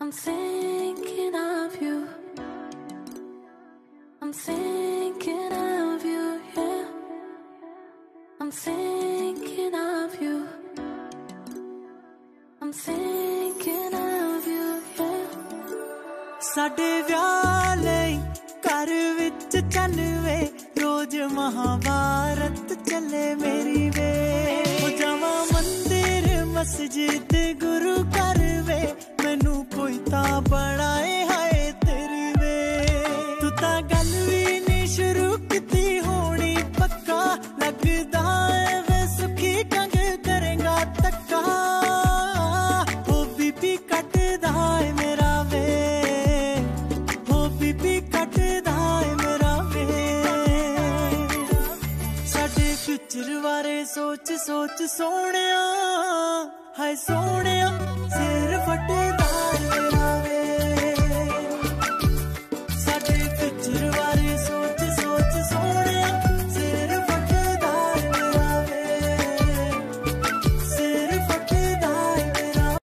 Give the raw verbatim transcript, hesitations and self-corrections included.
I'm thinking of you. I'm thinking of you, yeah. I'm thinking of you. I'm thinking of you, yeah. साडे विआह लई घर विच चलवे रोज महाभारत चले मेरी वे जावा मंदिर मस्जिद गुरु घर वे मैनू कोई ता बनाए हाय तेरी वे तू ता गल भी नहीं शुरू किती होनी पक्का लगदा है वे सुखी कंग करेगा तक्का ओ बीबी कटदा है मेरा वे ओ बीबी कटदा है मेरा वे साडे फ्यूचर बारे सोच सोच सोहणिया हाय सोहणिया सिर फटदा